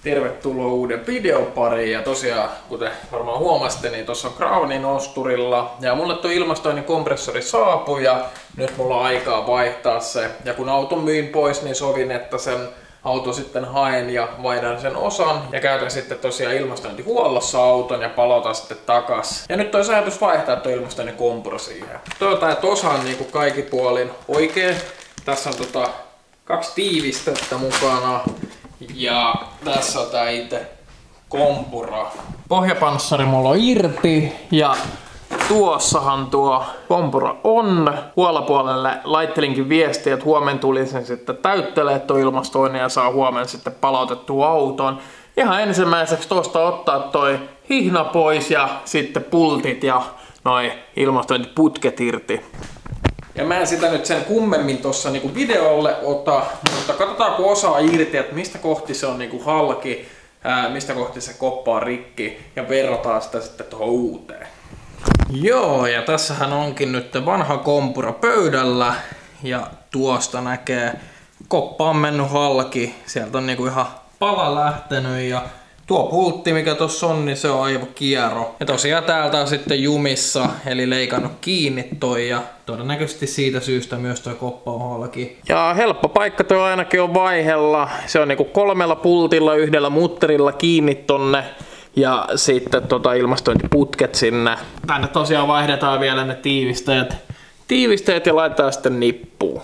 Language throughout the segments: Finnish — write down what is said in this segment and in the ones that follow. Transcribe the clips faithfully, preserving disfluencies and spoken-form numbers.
Tervetuloa uuden videon pariin ja tosiaan, kuten varmaan huomasitte, niin tuossa on Crownin osturilla ja mulle tuo ilmastoinnin kompressori saapui ja nyt mulla on aikaa vaihtaa se. Ja kun auton myin pois, niin sovin, että sen auto sitten haen ja vaihdan sen osan ja käytän sitten tosiaan ilmastointihuollossa auton ja palautan sitten takas. Ja nyt olisi ajatus vaihtaa tuo ilmastoinnin kompuro siihen. Toivotaan, että osa on niin kuin kaikki puolin oikein. Tässä on tota kaksi tiivistettä mukana. Ja tässä on tää itse kompura. Pohjapanssari mulla on irti ja tuossahan tuo kompura on. Huolapuolelle laittelinkin viestiä, että huomenna tulisin sitten täyttelee tuo ilmastoinnin ja saa huomenna sitten palautettua auton. Ihan ensimmäiseksi tuosta ottaa toi hihna pois ja sitten pultit ja noi ilmastointiputket irti. Ja mä en sitä nyt sen kummemmin tossa niinku videolle ota, mutta katsotaanko osaa irti, että mistä kohti se on niinku halki, ää, mistä kohti se koppa on rikki ja verrataan sitä sitten tuohon uuteen. Joo, ja tässähän onkin nyt vanha kompura pöydällä ja tuosta näkee, koppa on mennyt halki, sieltä on niinku ihan pala lähtenyt ja tuo pultti, mikä tuossa on, niin se on aivokiero. Ja tosiaan täältä on sitten jumissa, eli leikannut kiinni toi ja todennäköisesti siitä syystä myös toi koppa on halki. Ja helppo paikka toi ainakin on vaihella. Se on niinku kolmella pultilla, yhdellä mutterilla kiinni tonne. Ja sitten tota ilmastointiputket sinne. Tänne tosiaan vaihdetaan vielä ne tiivisteet. Tiivisteet ja laitetaan sitten nippuun.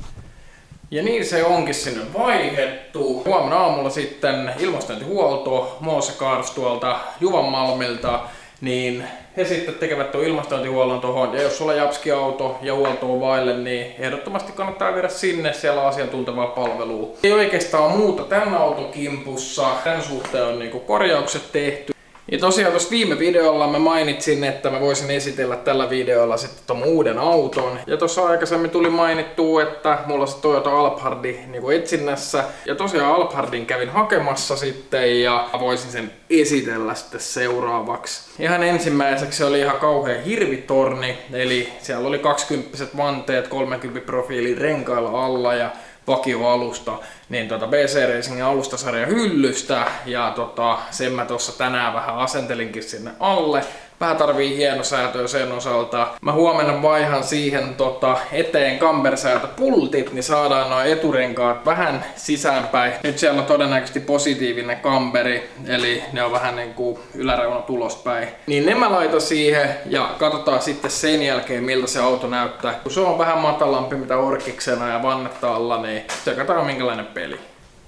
Ja niin se onkin sinne vaihdettu. Huomenna aamulla sitten ilmastointihuolto, Moose Cars tuolta Juvanmalmilta, niin he sitten tekevät tuon ilmastointihuollon tuohon. Ja jos sulla on Japski-auto ja huoltoa vaille, niin ehdottomasti kannattaa viedä sinne, siellä on asiantuntevaa palvelua. Ei oikeastaan muuta tämän auton kimpussa. Tämän suhteen on niinku korjaukset tehty. Ja tosiaan tuossa viime videolla mä mainitsin, että mä voisin esitellä tällä videolla sitten ton uuden auton. Ja tuossa aikaisemmin tuli mainittua, että mulla on se Toyota Alphard niin etsinnässä. Ja tosiaan Alphardin kävin hakemassa sitten ja voisin sen esitellä sitten seuraavaksi. Ihan ensimmäiseksi oli ihan kauhea hirvitorni, eli siellä oli kaksikymppiset vanteet, kolmekymmentä profiilin renkailla alla ja vakioalusta, niin tota B C Racingin alustasarja hyllystä ja tota, sen mä tuossa tänään vähän asentelinkin sinne alle. Vähän tarvii hienosäätöä sen osalta. Mä huomenna vaihan siihen tota, eteen kambersäätöpultit, niin saadaan noin eturenkaat vähän sisäänpäin. Nyt siellä on todennäköisesti positiivinen kamberi, eli ne on vähän niin kuin yläreunat ulospäin. Niin ne mä laitan siihen ja katsotaan sitten sen jälkeen miltä se auto näyttää. Kun se on vähän matalampi mitä orkiksena ja vannetta alla, niin tsekataan minkälainen peli.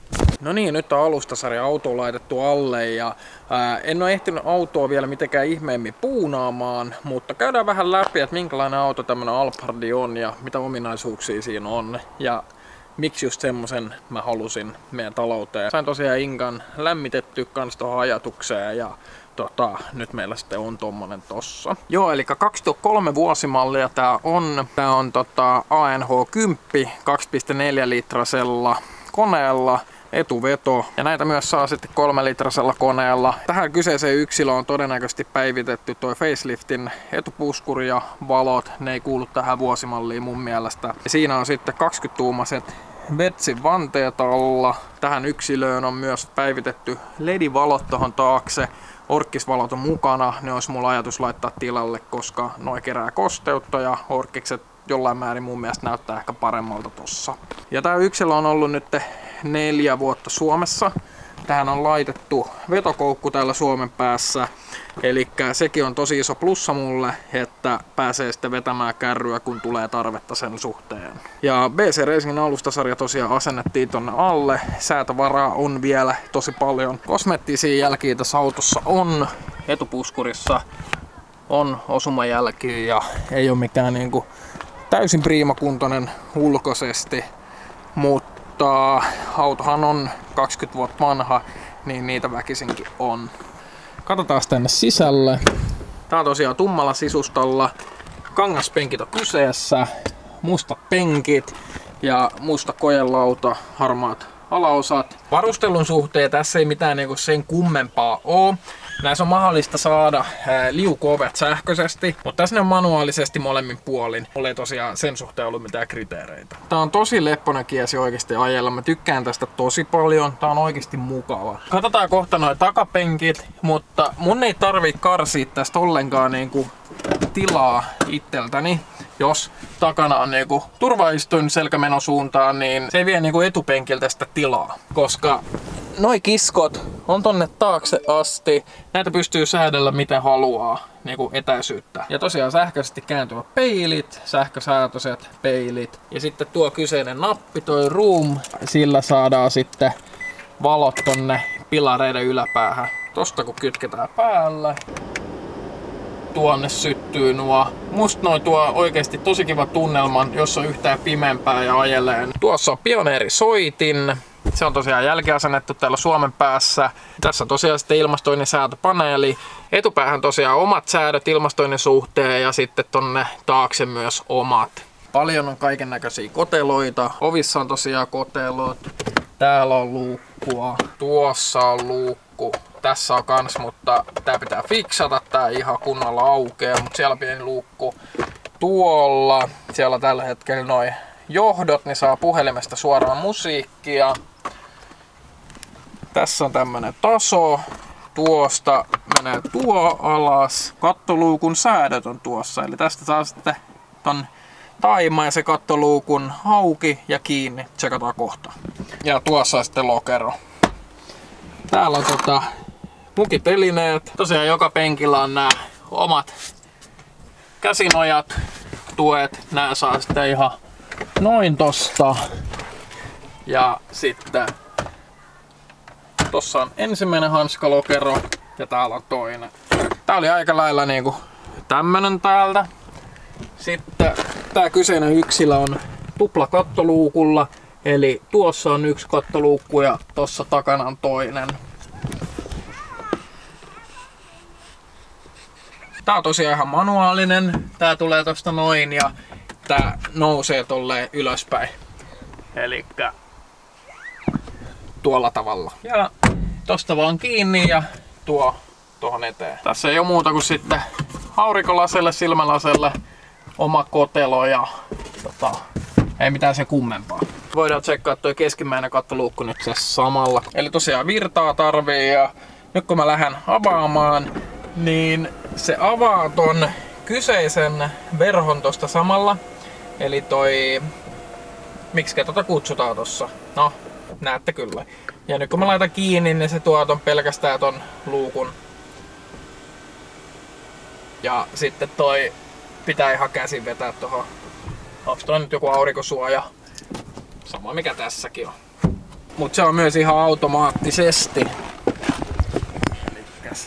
No niin, nyt on alustasarja auto laitettu alle ja ää, en ole ehtinyt autoa vielä mitenkään ihmeemmin puunaamaan, mutta käydään vähän läpi, että minkälainen auto tämmönen Alphardi on ja mitä ominaisuuksia siinä on ja miksi just semmosen mä halusin meidän talouteen. Sain tosiaan Inkan lämmitetty kans tohon ajatukseen ja tota, nyt meillä sitten on tommonen tossa. Joo, eli kaksituhattakolme vuosimallia tää on. Tää on tota A N H kymmenen kaksi pilkku neljä litrasella koneella, etuveto, ja näitä myös saa sitten kolme litrasella koneella. Tähän kyseiseen yksilöön on todennäköisesti päivitetty toi faceliftin etupuskuri ja valot, ne ei kuulu tähän vuosimalliin mun mielestä. Ja siinä on sitten kaksikymmentä tuumaiset Vetsin vanteet alla. Tähän yksilöön on myös päivitetty L E D-valot tohon taakse. Orkkisvalot on mukana, ne olisi mulla ajatus laittaa tilalle, koska noi kerää kosteutta ja orkkikset jollain määrin mun mielestä näyttää ehkä paremmalta tossa. Ja tää yksilö on ollut nyt neljä vuotta Suomessa. Tähän on laitettu vetokoukku täällä Suomen päässä. Eli sekin on tosi iso plussa mulle, että pääsee sitten vetämään kärryä, kun tulee tarvetta sen suhteen. Ja B C Racingin alustasarja tosiaan asennettiin tonne alle. Säätövaraa on vielä tosi paljon. Kosmeettisia jälkiä tässä autossa on. Etupuskurissa on osumajälkiä ja ei ole mikään niinku täysin priimakuntoinen ulkoisesti, mutta autohan on kaksikymmentä vuotta vanha, niin niitä väkisinkin on. Katsotaan tänne sisälle. Tää on tosiaan tummalla sisustalla. Kangaspenkit on kyseessä, mustat penkit ja musta kojelauta, harmaat alaosat. Varustelun suhteen tässä ei mitään niinku sen kummempaa oo. Näissä on mahdollista saada liukuovet sähköisesti, mutta tässä ne on manuaalisesti molemmin puolin. Mulla ei tosiaan sen suhteen ollut mitään kriteereitä. Tää on tosi lepponen kiesi oikeasti ajella. Mä tykkään tästä tosi paljon. Tää on oikeasti mukava. Katsotaan kohta noi takapenkit, mutta mun ei tarvii karsia tästä ollenkaan niinku tilaa itseltäni. Jos takana on niinku turvaistuin selkämenosuuntaan, niin se ei vie niinku etupenkiltä sitä tilaa. Koska noi kiskot on tonne taakse asti. Näitä pystyy säädellä miten haluaa, niinku etäisyyttä. Ja tosiaan sähköisesti kääntyvät peilit, sähkösäätöiset peilit. Ja sitten tuo kyseinen nappi, toi room, sillä saadaan sitten valot tonne pilareiden yläpäähän. Tosta kun kytketään päälle, tuonne syttyy nuo. Musta noi tuo oikeesti tosi kiva tunnelman, jos on yhtään pimeämpää ja ajelee. Tuossa on pioneerisoitin. Se on tosiaan jälkiasennettu täällä Suomen päässä. Tässä tosiaan sitten ilmastoinnin säätöpaneeli. Etupäähän tosiaan omat säädöt ilmastoinnin suhteen ja sitten tonne taakse myös omat. Paljon on kaiken näköisiä koteloita. Ovissa on tosiaan kotelot. Täällä on luukkua. Tuossa on luukku. Tässä on kans, mutta tää pitää fiksata. Tää ei ihan kunnolla aukea, mutta siellä on pieni luukku. Tuolla. Siellä on tällä hetkellä noin johdot, niin saa puhelimesta suoraan musiikkia. Tässä on tämmönen taso. Tuosta menee tuo alas. Kattoluukun säädöt on tuossa. Eli tästä saa sitten ton taima ja se kattoluukun auki ja kiinni. Tsekataan kohta. Ja tuossa on sitten lokero. Täällä on tota mukitelineet. Tosiaan joka penkillä on nämä omat käsinojat, tuet. Nää saa sitten ihan noin tosta. Ja sitten tossa on ensimmäinen hanskalokero ja täällä on toinen. Tää oli aika lailla niinku tämmönen täältä. Sitten tää kyseinen yksilö on tupla kattoluukulla. Eli tuossa on yksi kattoluukku ja tossa takana on toinen. Tää on tosiaan ihan manuaalinen. Tää tulee tosta noin ja tää nousee tolleen ylöspäin. Elikkä tuolla tavalla. Ja tosta vaan kiinni ja tuo tuohon eteen. Tässä ei ole muuta kuin sitten aurinkolaselle, silmälaselle, oma kotelo ja tota, ei mitään se kummempaa. Voidaan tsekkaa toi keskimmäinen kattoluukku nyt se samalla. Eli tosiaan virtaa tarvii ja nyt kun mä lähden avaamaan, niin se avaa ton kyseisen verhon tosta samalla. Eli toi, miksikä tota kutsutaan tossa? No, näette kyllä. Ja nyt kun mä laitan kiinni, niin se tuo ton pelkästään ton luukun. Ja sitten toi pitää ihan käsin vetää tohon. Onks toi nyt joku aurinkosuoja? Sama mikä tässäkin on. Mut se on myös ihan automaattisesti. Elikkäs.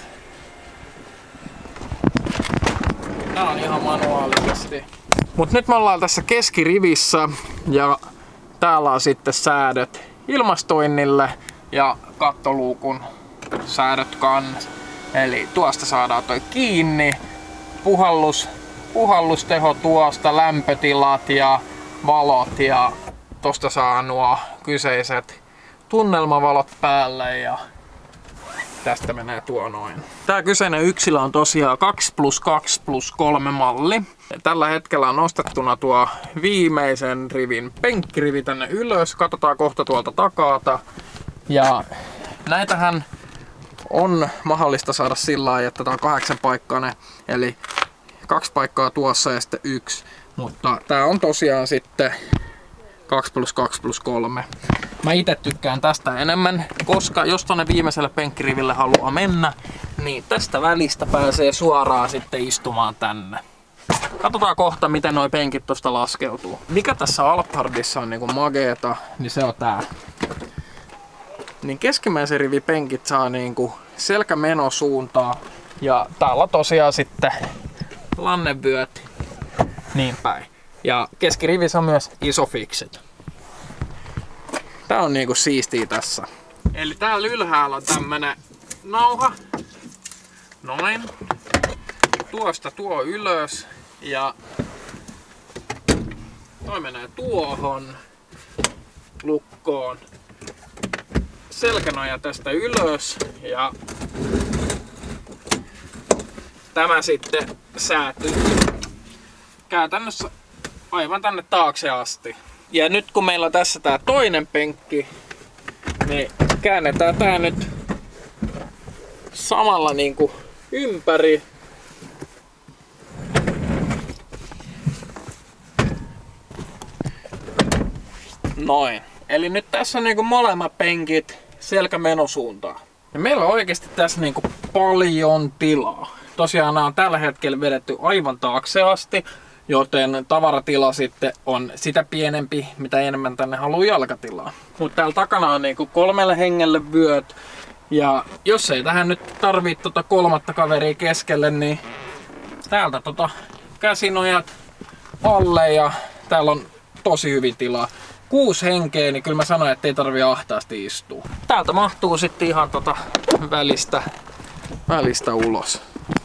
Nää on ihan manuaalisesti. Mut nyt me ollaan tässä keskirivissä ja täällä on sitten säädöt ilmastoinnille ja kattoluukun säädöt kans. Eli tuosta saadaan toi kiinni. Puhallus, puhallusteho tuosta, lämpötilat ja valot ja tosta saa nuo kyseiset tunnelmavalot päälle ja tästä menee tuo noin. Tää kyseinen yksilö on tosiaan kaksi plus kaksi plus kolme malli. Tällä hetkellä on nostettuna tuo viimeisen rivin penkkirivi tänne ylös. Katsotaan kohta tuolta takaata. Ja näitähän on mahdollista saada sillä lailla, että tää on kahdeksan paikkainen. Eli kaksi paikkaa tuossa ja sitten yksi. Mutta tää on tosiaan sitten kaksi plus kaksi plus kolme. Mä itse tykkään tästä enemmän, koska jos tonne viimeiselle penkkiriville haluaa mennä, niin tästä välistä pääsee suoraan sitten istumaan tänne. Katsotaan kohta, miten noi penkit tosta laskeutuu. Mikä tässä Alphardissa on niinku mageeta, niin se on tää. Niin keskimmäisen rivin penkit saa niinku selkämenosuuntaa ja täällä tosiaan sitten lannevyöt niin päin. Ja keskirivissä on myös isofiksit. Tää on niinku siistiä tässä. Eli täällä ylhäällä on tämmönen nauha. Noin. Tuosta tuo ylös. Ja toi menee tuohon lukkoon. Selkänoja tästä ylös. Ja tämä sitten säätyy käytännössä aivan tänne taakse asti. Ja nyt kun meillä on tässä tää toinen penkki, niin käännetään tää nyt samalla niinku ympäri. Noin. Eli nyt tässä on niinku molemmat penkit selkä menosuuntaan. Ja meillä on oikeasti tässä niinku paljon tilaa. Tosiaan nämä on tällä hetkellä vedetty aivan taakse asti, joten tavaratila sitten on sitä pienempi, mitä enemmän tänne haluaa jalkatilaa. Mutta täällä takana on niinku kolmelle hengelle vyöt. Ja jos ei tähän nyt tarvii tota kolmatta kaveria keskelle, niin täältä tota käsinojat alle ja täällä on tosi hyvin tilaa. Kuusi henkeä, niin kyllä mä sanoin, että ei tarvii ahtaasti istua. Täältä mahtuu sitten ihan tota välistä, välistä ulos.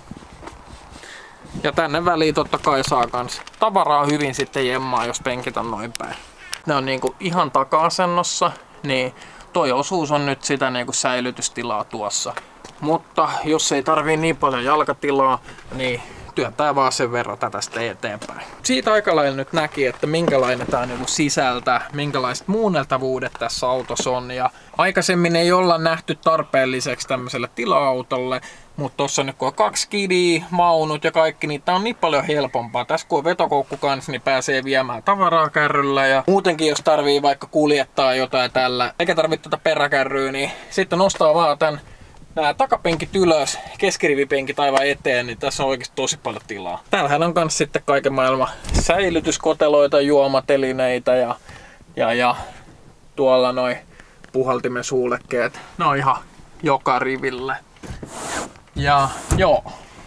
Ja tänne väliin totta kai saa kans tavaraa hyvin sitten jemmaa, jos penkit on noin päin. Ne on niinku ihan taka-asennossa, niin toi osuus on nyt sitä niinku säilytystilaa tuossa. Mutta jos ei tarvii niin paljon jalkatilaa, niin työntää vaan sen verran tätä sitten eteenpäin. Siitä aika lailla nyt näki, että minkälainen tää niinku sisältä, minkälaiset muunneltavuudet tässä autossa on. Ja aikaisemmin ei olla nähty tarpeelliseksi tämmöiselle tila-autolle, mutta tossa nyt kun on kaksi kidiä, maunut ja kaikki, niin tää on niin paljon helpompaa. Tässä kun on vetokoukku kanssa, niin pääsee viemään tavaraa kärryllä ja muutenkin jos tarvii vaikka kuljettaa jotain tällä, eikä tarvitse tätä peräkärryä, niin sitten nostaa vaan tän nämä takapenkit ylös, keskirivipenkit aivan eteen, niin tässä on oikeasti tosi paljon tilaa. Täällähän on myös sitten kaiken maailman säilytyskoteloita, juomatelineitä ja, ja, ja tuolla noi puhaltimen suulekkeet. Ne on ihan joka riville. Ja joo,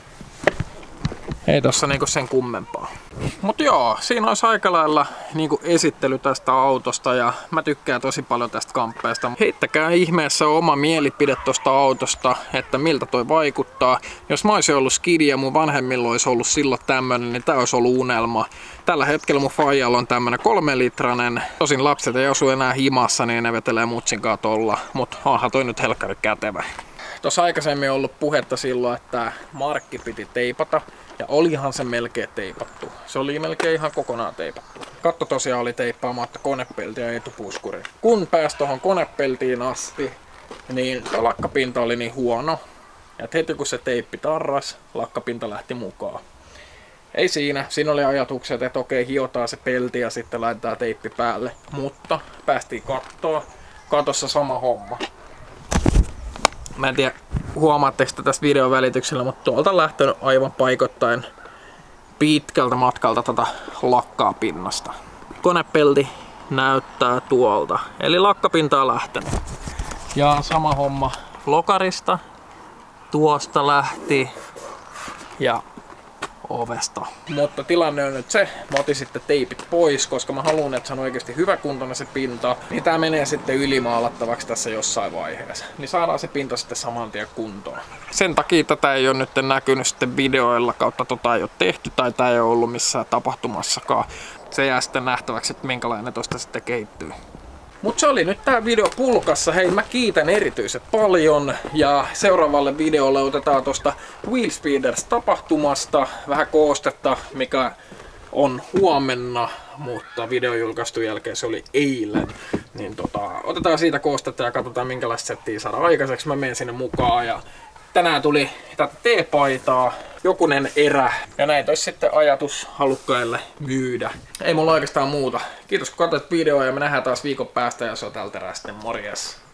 ei tossa niinku sen kummempaa. Mut joo, siinä olisi aika lailla niinku esittely tästä autosta ja mä tykkään tosi paljon tästä kamppeesta. Heittäkää ihmeessä oma mielipide tosta autosta, että miltä toi vaikuttaa. Jos mä olisin ollut skidi ja mun vanhemmilla olisi ollut silloin tämmönen, niin tää olisi ollut unelma. Tällä hetkellä mun faijalla on tämmönen kolme litranen. Tosin lapset ei asu enää himassa, niin ne vetelee mutsinkaan tolla. Mut onhan toi nyt helkkari kätevä. Tuossa aikaisemmin on ollut puhetta silloin, että markki piti teipata. Ja olihan se melkein teipattu. Se oli melkein ihan kokonaan teipattu. Katto tosiaan oli teippaamatta konepelti ja etupuskuri. Kun pääsi tuohon konepeltiin asti, niin lakkapinta oli niin huono. Ja heti kun se teippi tarras, lakkapinta lähti mukaan. Ei siinä. Siinä oli ajatukset, että okei, hiotaan se pelti ja sitten laitetaan teippi päälle. Mutta päästiin kattoon. Katossa sama homma. Mä en tiedä, huomaatteko tästä videon välityksellä, mutta tuolta on lähtenyt aivan paikoittain pitkältä matkalta tätä lakkaa pinnasta. Konepelti näyttää tuolta, eli lakkapinta on lähtenyt. Ja sama homma lokarista. Tuosta lähti ja ovesta. Mutta tilanne on nyt se, mä otin sitten teipit pois, koska mä haluan, että se on oikeasti hyväkuntoinen se pinta. Niin tää menee sitten ylimaalattavaksi tässä jossain vaiheessa. Niin saadaan se pinta sitten saman tien kuntoon. Sen takia tätä ei ole nyt näkynyt sitten videoilla kautta tota ei ole tehty tai tää ei ole ollut missään tapahtumassakaan. Se jää sitten nähtäväksi, että minkälainen tosta sitten kehittyy. Mut se oli nyt tää video pulkassa. Hei, mä kiitän erityisen paljon ja seuraavalle videolle otetaan tosta Wheelspeeders tapahtumasta vähän koostetta, mikä on huomenna, mutta videon julkaistun jälkeen se oli eilen. Niin tota, otetaan siitä koostetta ja katsotaan minkälaista settiä saada aikaiseksi. Mä menen sinne mukaan ja tänään tuli tätä teepaitaa, jokunen erä. Ja näitä olisi sitten ajatus halukkaille myydä. Ei mulla oikeastaan muuta. Kiitos kun katsoit videoa ja me nähdään taas viikon päästä ja se on tältä erää sitten morjes.